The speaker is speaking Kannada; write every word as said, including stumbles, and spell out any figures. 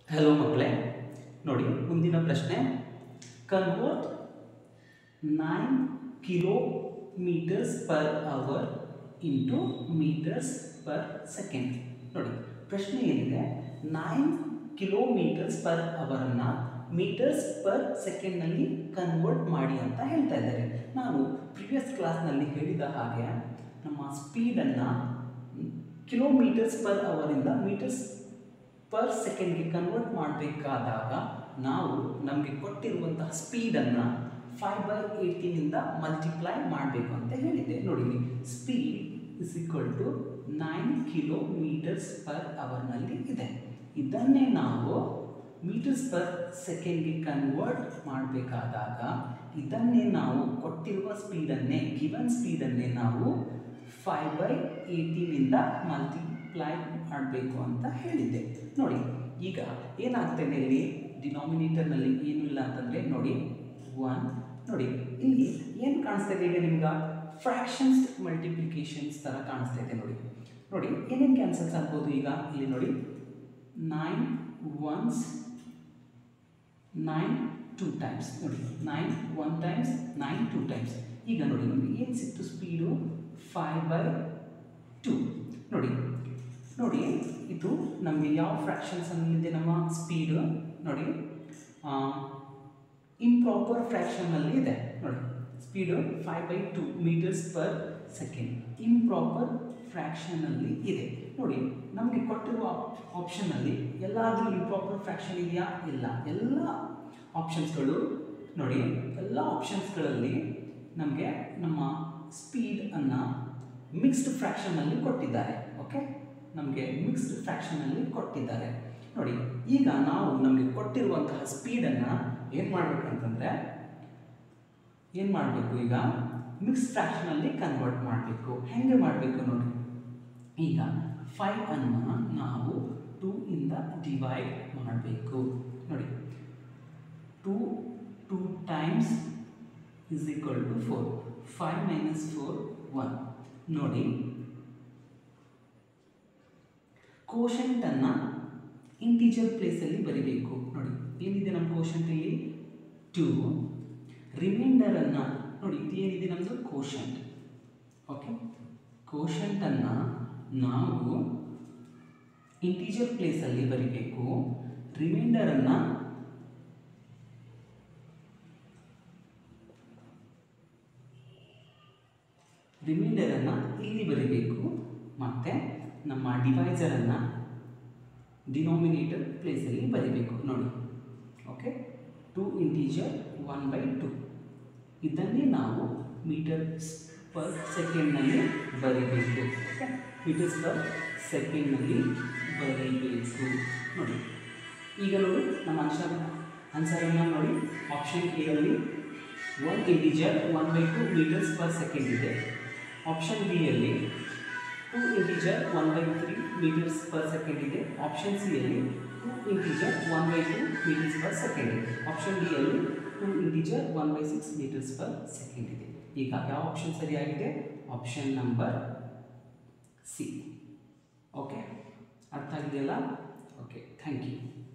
ಹಲೋ ಮಕ್ಕಳೇ, ನೋಡಿ ಮುಂದಿನ ಪ್ರಶ್ನೆ. Convert nine kilometres per hour into metres per second. ನೋಡಿ ಪ್ರಶ್ನೆ ಏನಿದೆ, ನೈನ್ ಕಿಲೋಮೀಟರ್ಸ್ ಪರ್ ಅವರನ್ನು ಮೀಟರ್ಸ್ ಪರ್ ಸೆಕೆಂಡ್ನಲ್ಲಿ ಕನ್ವರ್ಟ್ ಮಾಡಿ ಅಂತ ಹೇಳ್ತಾ ಇದ್ದಾರೆ. ನಾನು ಪ್ರಿವಿಯಸ್ ಕ್ಲಾಸ್ನಲ್ಲಿ ಹೇಳಿದ ಹಾಗೆ ನಮ್ಮ ಸ್ಪೀಡನ್ನು ಕಿಲೋಮೀಟರ್ಸ್ ಪರ್ ಅವರಿಂದ ಮೀಟರ್ಸ್ ಪರ್ ಸೆಕೆಂಡ್ಗೆ ಕನ್ವರ್ಟ್ ಮಾಡಬೇಕಾದಾಗ ನಾವು ನಮಗೆ ಕೊಟ್ಟಿರುವಂತಹ ಸ್ಪೀಡನ್ನು ಫೈವ್ ಬೈ ಏಯ್ಟೀನಿಂದ ಮಲ್ಟಿಪ್ಲೈ ಮಾಡಬೇಕು ಅಂತ ಹೇಳಿದ್ದೆ. ನೋಡಿ, speed is equal to nine kilometres per ಅವರ್ನಲ್ಲಿ ಇದೆ. ಇದನ್ನೇ ನಾವು ಮೀಟರ್ಸ್ ಪರ್ ಸೆಕೆಂಡ್ಗೆ ಕನ್ವರ್ಟ್ ಮಾಡಬೇಕಾದಾಗ ಇದನ್ನೇ ನಾವು ಕೊಟ್ಟಿರುವ ಸ್ಪೀಡನ್ನೇ ಗಿವನ್ ಸ್ಪೀಡನ್ನೇ ನಾವು ಫೈವ್ ಬೈ ಏಯ್ಟೀನಿಂದ ಮಲ್ಟಿಪ್ಲೈ ಮಾಡಬೇಕು ಅಂತ ಹೇಳಿದ್ದೆ. ನೋಡಿ ಈಗ ಏನಾಗ್ತದೆ, ಇಲ್ಲಿ ಡಿನಾಮಿನೇಟರ್ನಲ್ಲಿ ಏನೂ ಇಲ್ಲ ಅಂತಂದರೆ ನೋಡಿ ಒನ್. ನೋಡಿ ಇಲ್ಲಿ ಏನು ಕಾಣಿಸ್ತಾ ಇದೆ, ಈಗ ನಿಮ್ಗೆ ಫ್ರ್ಯಾಕ್ಷನ್ಸ್ ಮಲ್ಟಿಪ್ಲಿಕೇಶನ್ಸ್ ಥರ ಕಾಣಿಸ್ತಾ ಇದೆ. ನೋಡಿ ನೋಡಿ ಏನೇನು ಕ್ಯಾನ್ಸಲ್ಸ್ ಆಗ್ಬೋದು. ಈಗ ಇಲ್ಲಿ ನೋಡಿ nine ones nine two times. ನೋಡಿ nine one times nine two times. ಈಗ ನೋಡಿ ನಮಗೆ ಏನು ಸಿಕ್ತು ಸ್ಪೀಡು ಫೈವ್ ಬೈ ಟೂ. ನೋಡಿ ನೋಡಿ ಇದು ನಮಗೆ ಯಾವ ಫ್ರ್ಯಾಕ್ಷನ್ಸಲ್ಲಿದೆ ನಮ್ಮ ಸ್ಪೀಡು. ನೋಡಿ ಇಂಪ್ರಾಪರ್ ಫ್ರ್ಯಾಕ್ಷನ್ನಲ್ಲಿ ಇದೆ. ನೋಡಿ speed five by two metres per second improper ಫ್ರ್ಯಾಕ್ಷನ್ನಲ್ಲಿ ಇದೆ. ನೋಡಿ ನಮಗೆ ಕೊಟ್ಟಿರುವ ಆಪ್ಷನ್ನಲ್ಲಿ ಎಲ್ಲಾದರೂ ಇಂಪ್ರಾಪರ್ ಫ್ರ್ಯಾಕ್ಷನ್ ಇದೆಯಾ? ಇಲ್ಲ. ಎಲ್ಲ ಆಪ್ಷನ್ಸ್ಗಳು ನೋಡಿ ಎಲ್ಲ ಆಪ್ಷನ್ಸ್ಗಳಲ್ಲಿ ನಮಗೆ ನಮ್ಮ ಸ್ಪೀಡನ್ನು ಮಿಕ್ಸ್ಡ್ ಫ್ರ್ಯಾಕ್ಷನ್ನಲ್ಲಿ ಕೊಟ್ಟಿದ್ದಾರೆ. ಓಕೆ, ನಮಗೆ ಮಿಕ್ಸ್ಡ್ ಫ್ರ್ಯಾಕ್ಷನ್ನಲ್ಲಿ ಕೊಟ್ಟಿದ್ದಾರೆ. ನೋಡಿ ಈಗ ನಾವು ನಮಗೆ ಕೊಟ್ಟಿರುವಂತಹ ಸ್ಪೀಡನ್ನು ಏನು ಮಾಡಬೇಕಂತಂದರೆ ಏನು ಮಾಡಬೇಕು, ಈಗ ಮಿಕ್ಸ್ಡ್ ಫ್ರ್ಯಾಕ್ಷನಲ್ಲಿ ಕನ್ವರ್ಟ್ ಮಾಡಬೇಕು. ಹೇಗೆ ಮಾಡಬೇಕು ನೋಡಿ, ಈಗ ಫೈವ್ ಅನ್ನು ನಾವು ಟೂ ಇಂದ ಡಿವೈಡ್ ಮಾಡಬೇಕು. ನೋಡಿ two two times is equal to four. Five minus four one. ನೋಡಿ ಕೋಶಂಟನ್ನು ಇಂಟೀಜರ್ ಪ್ಲೇಸಲ್ಲಿ ಬರೀಬೇಕು. ನೋಡಿ ಏನಿದೆ ನಮ್ಮ ಕೋಶಂಟ್ ಇಲ್ಲಿ ಟೂ. ರಿಮೈಂಡರನ್ನು ನೋಡಿ ಇದು ಏನಿದೆ ನಮ್ಮದು ಕೋಶಂಟ್. ಓಕೆ, ಕೋಶಂಟನ್ನು ನಾವು ಇಂಟೀಜರ್ ಪ್ಲೇಸಲ್ಲಿ ಬರೀಬೇಕು. ರಿಮೈಂಡರನ್ನು ರಿಮೈಂಡರನ್ನು ಇಲ್ಲಿ ಬರೀಬೇಕು. ಮತ್ತು ನಮ್ಮ ಡಿವೈಸರನ್ನು ಡಿನಾಮಿನೇಟರ್ ಪ್ಲೇಸಲ್ಲಿ ಬರೀಬೇಕು. ನೋಡಿ okay, two integer one by two. ಇದನ್ನೇ ನಾವು ಮೀಟರ್ಸ್ ಪರ್ ಸೆಕೆಂಡ್ನಲ್ಲಿ ಬರೀಬೇಕು. ಓಕೆ, ಮೀಟರ್ಸ್ ಪರ್ ಸೆಕೆಂಡ್ನಲ್ಲಿ ಬರೀಬೇಕು. ನೋಡಿ ಈಗ ನೋಡಿ ನಮ್ಮ ಆನ್ಸರ್ ಆನ್ಸರನ್ನು ನೋಡಿ ಆಪ್ಷನ್ ಎಯಲ್ಲಿ one integer one by two metres per second ಇದೆ. ಆಪ್ಷನ್ ಬಿ ಯಲ್ಲಿ two integer one by three metres per second ಇದೆ. ಆಪ್ಷನ್ ಸಿ ಯಲ್ಲಿ two integer one by two metres per second ಇದೆ. ಆಪ್ಷನ್ ಡಿ ಯಲ್ಲಿ two integer one by six metres per second ಇದೆ. ಈಗ ಯಾವ ಆಪ್ಷನ್ ಸರಿಯಾಗಿದೆ? Option number C. ಓಕೆ, ಅರ್ಥ ಆಗಿದೆಯಲ್ಲ? Okay, thank you.